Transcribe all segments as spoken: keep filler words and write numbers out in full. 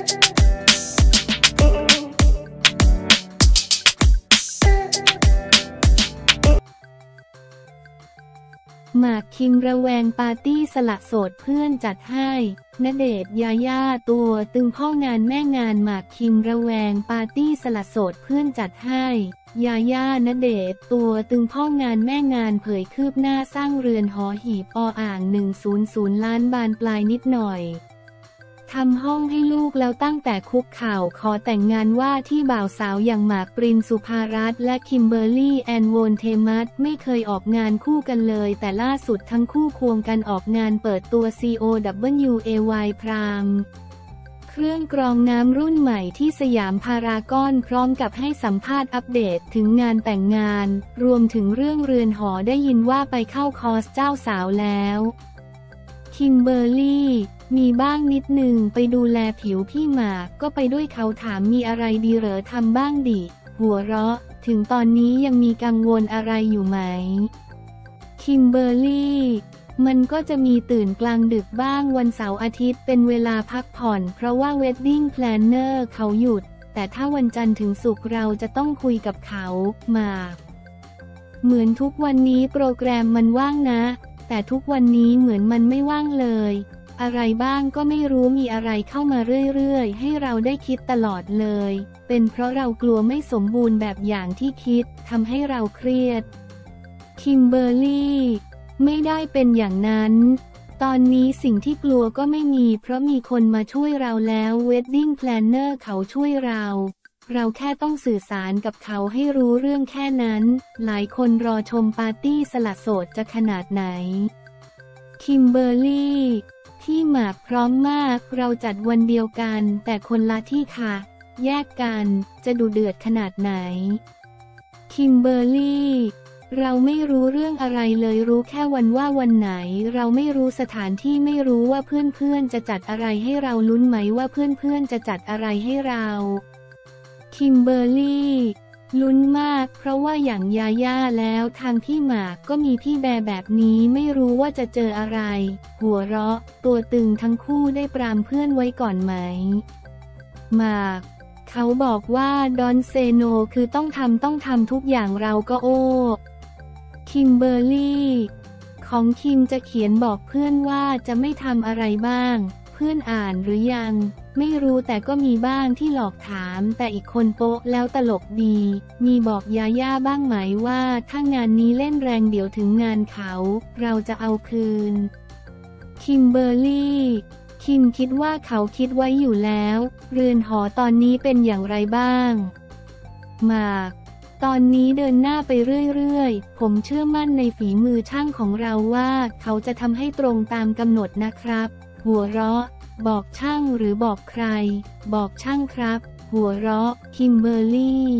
หมากคิมระแวงปาร์ตี้สละโสดเพื่อนจัดให้ณเดชน์ยาย่าตัวตึงพ่องานแม่งานหมากคิมระแวงปาร์ตี้สละโสดเพื่อนจัดให้ยาย่าณเดชน์ตัวตึงพ่องานแม่งานเผยคืบหน้าสร้างเรือนหอหีบออ่างหนึ่งร้อยล้านบานปลายนิดหน่อยทำห้องให้ลูกแล้วตั้งแต่คุกเข่าขอแต่งงานว่าที่บ่าวสาวอย่างหมากปรินสุภารัตน์และคิมเบอร์รี่แอนโวนเทมัสไม่เคยออกงานคู่กันเลยแต่ล่าสุดทั้งคู่ควงกันออกงานเปิดตัว ซี โอ ดับเบิลยู เอ วาย พรามเครื่องกรองน้ำรุ่นใหม่ที่สยามพารากอนพร้อมกับให้สัมภาษณ์อัปเดตถึงงานแต่งงานรวมถึงเรื่องเรือนหอได้ยินว่าไปเข้าคอร์สเจ้าสาวแล้วคิมเบอร์รี่มีบ้างนิดหนึ่งไปดูแลผิวพี่หมากก็ไปด้วยเขาถามมีอะไรดีเหรอทำบ้างดิหัวเราะถึงตอนนี้ยังมีกังวลอะไรอยู่ไหมคิมเบอร์รี่มันก็จะมีตื่นกลางดึกบ้างวันเสาร์อาทิตย์เป็นเวลาพักผ่อนเพราะว่าเวดดิ้งแพลนเนอร์เขาหยุดแต่ถ้าวันจันทร์ถึงศุกร์เราจะต้องคุยกับเขาหมากเหมือนทุกวันนี้โปรแกรมมันว่างนะแต่ทุกวันนี้เหมือนมันไม่ว่างเลยอะไรบ้างก็ไม่รู้มีอะไรเข้ามาเรื่อยๆให้เราได้คิดตลอดเลยเป็นเพราะเรากลัวไม่สมบูรณ์แบบอย่างที่คิดทำให้เราเครียดคิมเบอร์รี่ไม่ได้เป็นอย่างนั้นตอนนี้สิ่งที่กลัวก็ไม่มีเพราะมีคนมาช่วยเราแล้วเวดดิ้งแพลนเนอร์เขาช่วยเราเราแค่ต้องสื่อสารกับเขาให้รู้เรื่องแค่นั้นหลายคนรอชมปาร์ตี้สละโสดจะขนาดไหนคิมเบอร์รี่ที่หมากพร้อมมากเราจัดวันเดียวกันแต่คนละที่ค่ะแยกกันจะดูเดือดขนาดไหนคิมเบอร์รี่เราไม่รู้เรื่องอะไรเลยรู้แค่วันว่าวันไหนเราไม่รู้สถานที่ไม่รู้ว่าเพื่อนๆจะจัดอะไรให้เราลุ้นไหมว่าเพื่อนๆจะจัดอะไรให้เราคิมเบอร์รี่ลุ้นมากเพราะว่าอย่างยาย่าแล้วทางพี่หมากก็มีพี่แบร์แบบนี้ไม่รู้ว่าจะเจออะไรหัวเราะตัวตึงทั้งคู่ได้ปรามเพื่อนไว้ก่อนไหมหมากเขาบอกว่าดอนเซโนคือต้องทำต้องทำทุกอย่างเราก็โอ้คิมเบอร์รี่ของคิมจะเขียนบอกเพื่อนว่าจะไม่ทำอะไรบ้างเพื่อนอ่านหรือยังไม่รู้แต่ก็มีบ้างที่หลอกถามแต่อีกคนโป๊ะแล้วตลกดีมีบอกยาย่าบ้างไหมว่าถ้างานนี้เล่นแรงเดี๋ยวถึงงานเขาเราจะเอาคืนคิมเบอร์รี่คิมคิดว่าเขาคิดไว้อยู่แล้วเรือนหอตอนนี้เป็นอย่างไรบ้างหมากตอนนี้เดินหน้าไปเรื่อยๆผมเชื่อมั่นในฝีมือช่างของเราว่าเขาจะทำให้ตรงตามกำหนดนะครับหัวเราะบอกช่างหรือบอกใครบอกช่างครับหัวเราะคิมเบอร์รี่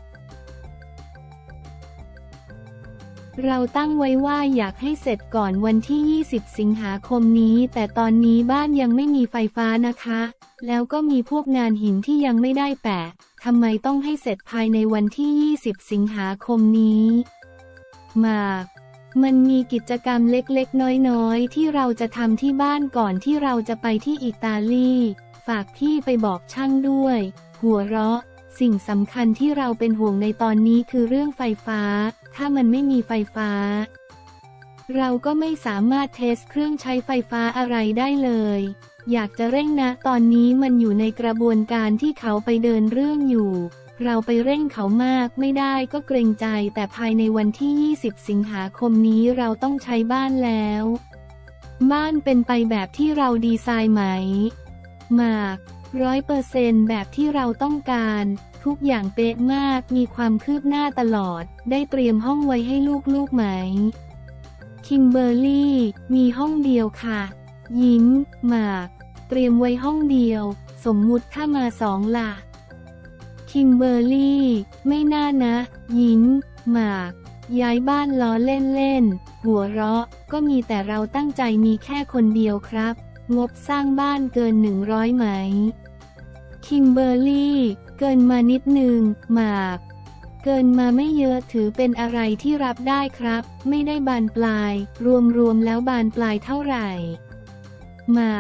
เราตั้งไว้ว่าอยากให้เสร็จก่อนวันที่ยี่สิบสิงหาคมนี้แต่ตอนนี้บ้านยังไม่มีไฟฟ้านะคะแล้วก็มีพวกงานหินที่ยังไม่ได้แปะทำไมต้องให้เสร็จภายในวันที่ยี่สิบสิงหาคมนี้หมากมันมีกิจกรรมเล็กๆน้อยๆที่เราจะทำที่บ้านก่อนที่เราจะไปที่อิตาลีฝากพี่ไปบอกช่างด้วยหัวเราะสิ่งสำคัญที่เราเป็นห่วงในตอนนี้คือเรื่องไฟฟ้าถ้ามันไม่มีไฟฟ้าเราก็ไม่สามารถเทสเครื่องใช้ไฟฟ้าอะไรได้เลยอยากจะเร่งนะตอนนี้มันอยู่ในกระบวนการที่เขาไปเดินเรื่องอยู่เราไปเร่งเขามากไม่ได้ก็เกรงใจแต่ภายในวันที่ยี่สิบสิงหาคมนี้เราต้องใช้บ้านแล้วบ้านเป็นไปแบบที่เราดีไซน์ไหมหมากร้อยเปอร์เซนต์แบบที่เราต้องการทุกอย่างเป๊ะมากมีความคืบหน้าตลอดได้เตรียมห้องไว้ให้ลูกๆไหมคิมเบอร์รี่มีห้องเดียวค่ะยิ้มหมากเตรียมไว้ห้องเดียวสมมุติถ้ามาสองล่ะคิมเบอร์รี่ไม่น่านะยิ้มหมากย้ายบ้านล้อเล่นๆหัวเราะก็มีแต่เราตั้งใจมีแค่คนเดียวครับงบสร้างบ้านเกินหนึ่งร้อยไหมคิมเบอร์รี่เกินมานิดนึงหมากเกินมาไม่เยอะถือเป็นอะไรที่รับได้ครับไม่ได้บานปลายรวมๆแล้วบานปลายเท่าไหร่หมาก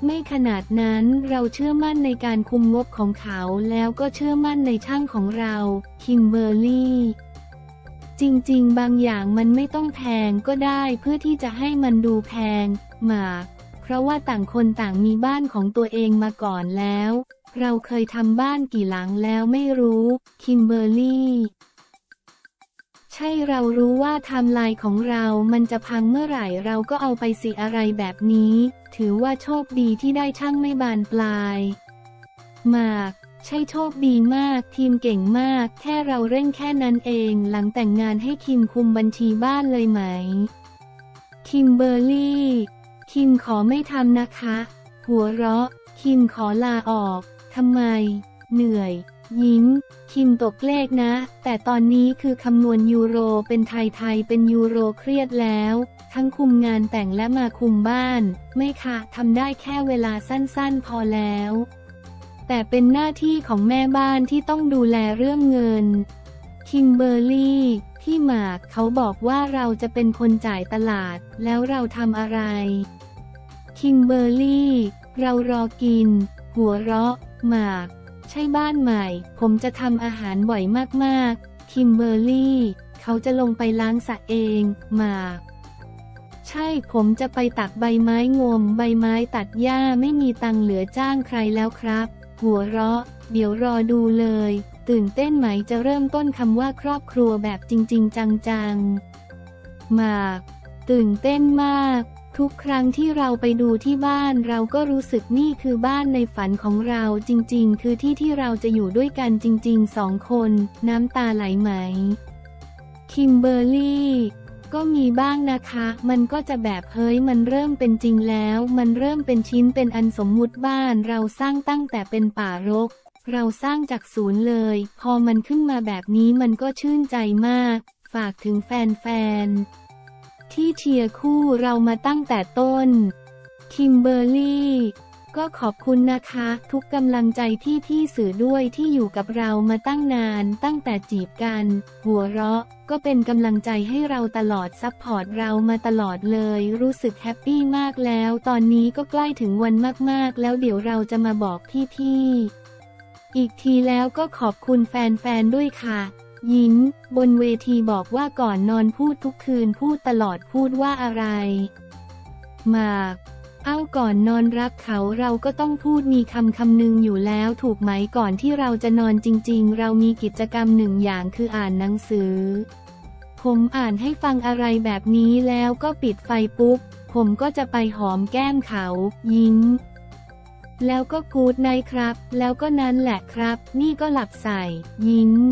ไม่ขนาดนั้นเราเชื่อมั่นในการคุมงบของเขาแล้วก็เชื่อมั่นในช่างของเราคิมเบอร์รี่จริงๆบางอย่างมันไม่ต้องแพงก็ได้เพื่อที่จะให้มันดูแพงหมากเพราะว่าต่างคนต่างมีบ้านของตัวเองมาก่อนแล้วเราเคยทำบ้านกี่หลังแล้วไม่รู้คิมเบอร์รี่ใช่เรารู้ว่าไทม์ไลน์ของเรามันจะพังเมื่อไหร่เราก็เอาไปสิอะไรแบบนี้ถือว่าโชคดีที่ได้ช่างไม่บานปลายหมากใช่โชคดีมากทีมเก่งมากแค่เราเร่งแค่นั้นเองหลังแต่งงานให้คิมคุมบัญชีบ้านเลยไหมคิมเบอร์รี่คิมขอไม่ทำนะคะหัวเราะคิมขอลาออกทำไมเหนื่อยยิ้มคิมตกเลขนะแต่ตอนนี้คือคำนวณยูโรเป็นไทยไทยเป็นยูโรเครียดแล้วทั้งคุมงานแต่งและมาคุมบ้านไม่ค่ะทำได้แค่เวลาสั้นๆพอแล้วแต่เป็นหน้าที่ของแม่บ้านที่ต้องดูแลเรื่องเงินคิมเบอร์รี่พี่หมากเขาบอกว่าเราจะเป็นคนจ่ายตลาดแล้วเราทำอะไรคิมเบอร์รี่เรารอกินหัวเราะหมากใช่บ้านใหม่ผมจะทำอาหารบ่อยมากๆคิมเบอร์รี่เขาจะลงไปล้างสระเองหมากใช่ผมจะไปตักใบไม้งมใบไม้ตัดหญ้าไม่มีตังเหลือจ้างใครแล้วครับหัวเราะเดี๋ยวรอดูเลยตื่นเต้นไหมจะเริ่มต้นคำว่าครอบครัวแบบจริงๆจังๆหมากตื่นเต้นมากทุกครั้งที่เราไปดูที่บ้านเราก็รู้สึกนี่คือบ้านในฝันของเราจริงๆคือที่ที่เราจะอยู่ด้วยกันจริงๆสองคนน้ำตาไหลไหมคิมเบอร์รี่ก็มีบ้างนะคะมันก็จะแบบเฮ้ยมันเริ่มเป็นจริงแล้วมันเริ่มเป็นชิ้นเป็นอันสมมุติบ้านเราสร้างตั้งแต่เป็นป่ารกเราสร้างจากศูนย์เลยพอมันขึ้นมาแบบนี้มันก็ชื่นใจมากฝากถึงแฟนๆที่เชียร์คู่เรามาตั้งแต่ต้นคิมเบอร์รี่ก็ขอบคุณนะคะทุกกำลังใจที่พี่สื่อด้วยที่อยู่กับเรามาตั้งนานตั้งแต่จีบกันหัวเราะก็เป็นกำลังใจให้เราตลอดซัพพอร์ตเรามาตลอดเลยรู้สึกแฮปปี้มากแล้วตอนนี้ก็ใกล้ถึงวันมากๆแล้วเดี๋ยวเราจะมาบอกพี่ๆอีกทีแล้วก็ขอบคุณแฟนๆด้วยค่ะยิ้มบนเวทีบอกว่าก่อนนอนพูดทุกคืนพูดตลอดพูดว่าอะไรหมากเอ้าก่อนนอนรักเขาเราก็ต้องพูดมีคำคำหนึ่งอยู่แล้วถูกไหมก่อนที่เราจะนอนจริงๆเรามีกิจกรรมหนึ่งอย่างคืออ่านหนังสือผมอ่านให้ฟังอะไรแบบนี้แล้วก็ปิดไฟปุ๊บผมก็จะไปหอมแก้มเขายิ้มแล้วก็กู๊ดไนท์ครับแล้วก็นั้นแหละครับนี่ก็หลับใส่ยิ้ม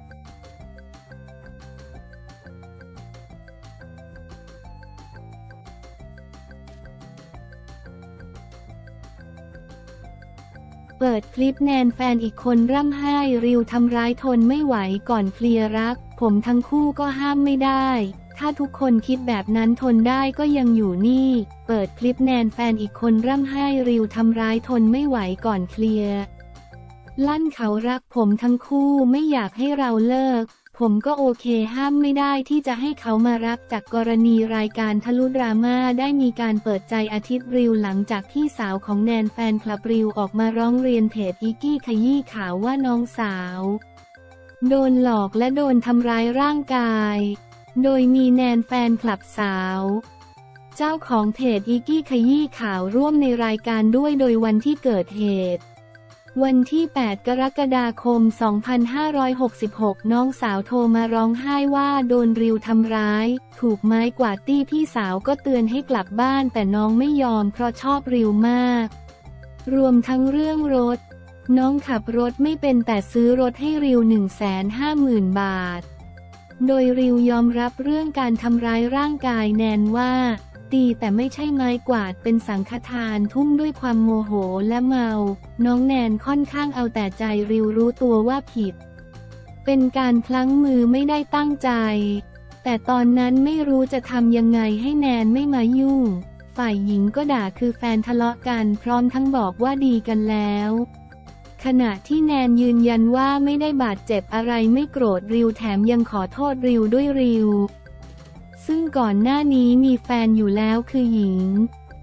เปิดคลิปแนนแฟนอีกคนร่ำไห้ริวทำร้ายทนไม่ไหวก่อนเคลียร์รักผมทั้งคู่ก็ห้ามไม่ได้ถ้าทุกคนคิดแบบนั้นทนได้ก็ยังอยู่นี่เปิดคลิปแนนแฟนอีกคนร่ำไห้ริวทำร้ายทนไม่ไหวก่อนเคลียร์ลั่นเขารักผมทั้งคู่ไม่อยากให้เราเลิกผมก็โอเคห้ามไม่ได้ที่จะให้เขามารักจากกรณีรายการทะลุดราม่าได้มีการเปิดใจอาทิตย์ริวหลังจากที่สาวของแนนแฟนคลับริวออกมาร้องเรียนเพจอีกี้ขยี้ข่าวว่าน้องสาวโดนหลอกและโดนทำร้ายร่างกายโดยมีแนนแฟนคลับสาวเจ้าของเพจอีกี้ขยี้ข่าวร่วมในรายการด้วยโดยวันที่เกิดเหตุวันที่แปดกรกฎาคมสองพันห้าร้อยหกสิบหกน้องสาวโทรมาร้องไห้ว่าโดนริวทำร้ายถูกไม้กวาดตีพี่สาวก็เตือนให้กลับบ้านแต่น้องไม่ยอมเพราะชอบริวมากรวมทั้งเรื่องรถน้องขับรถไม่เป็นแต่ซื้อรถให้ริว หนึ่งแสนห้าหมื่น บาทโดยริวยอมรับเรื่องการทำร้ายร่างกายแนนว่าตีแต่ไม่ใช่ไม้กวาดเป็นสังฆทานทุ่มด้วยความโมโหและเมาน้องแนนค่อนข้างเอาแต่ใจริวรู้ตัวว่าผิดเป็นการพลั้งมือไม่ได้ตั้งใจแต่ตอนนั้นไม่รู้จะทำยังไงให้แนนไม่มายุ่งฝ่ายหญิงก็ด่าคือแฟนทะเลาะกันพร้อมทั้งบอกว่าดีกันแล้วขณะที่แนนยืนยันว่าไม่ได้บาดเจ็บอะไรไม่โกรธริวแถมยังขอโทษริวด้วยริวซึ่งก่อนหน้านี้มีแฟนอยู่แล้วคือหญิง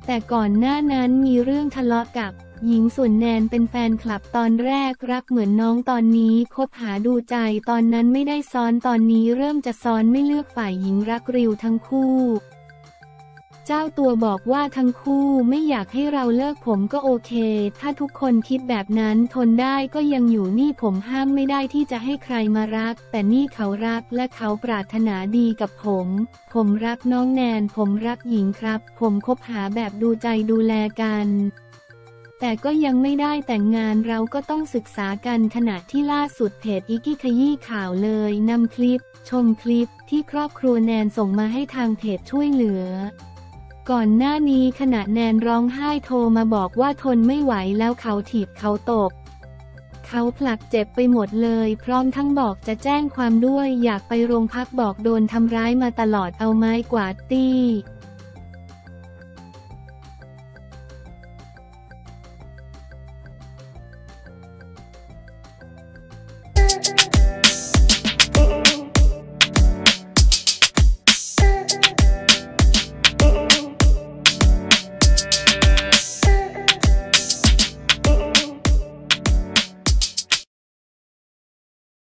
แต่ก่อนหน้านั้นมีเรื่องทะเลาะกับหญิงส่วนแนนเป็นแฟนคลับตอนแรกรักเหมือนน้องตอนนี้คบหาดูใจตอนนั้นไม่ได้ซ้อนตอนนี้เริ่มจะซ้อนไม่เลือกฝ่ายหญิงรักริวทั้งคู่เจ้าตัวบอกว่าทั้งคู่ไม่อยากให้เราเลิกผมก็โอเคถ้าทุกคนคิดแบบนั้นทนได้ก็ยังอยู่นี่ผมห้ามไม่ได้ที่จะให้ใครมารักแต่นี่เขารักและเขาปรารถนาดีกับผมผมรักน้องแนนผมรักหญิงครับผมคบหาแบบดูใจดูแลกันแต่ก็ยังไม่ได้แต่งงานเราก็ต้องศึกษากันขณะที่ล่าสุดเพจอิกกี้ขยี้ข่าวเลยนำคลิปชมคลิปที่ครอบครัวแนนส่งมาให้ทางเพจช่วยเหลือก่อนหน้านี้ขณะแนนร้องไห้โทรมาบอกว่าทนไม่ไหวแล้วเขาถีบเขาตบเขาผลักเจ็บไปหมดเลยพร้อมทั้งบอกจะแจ้งความด้วยอยากไปโรงพักบอกโดนทำร้ายมาตลอดเอาไม้กวาดตี้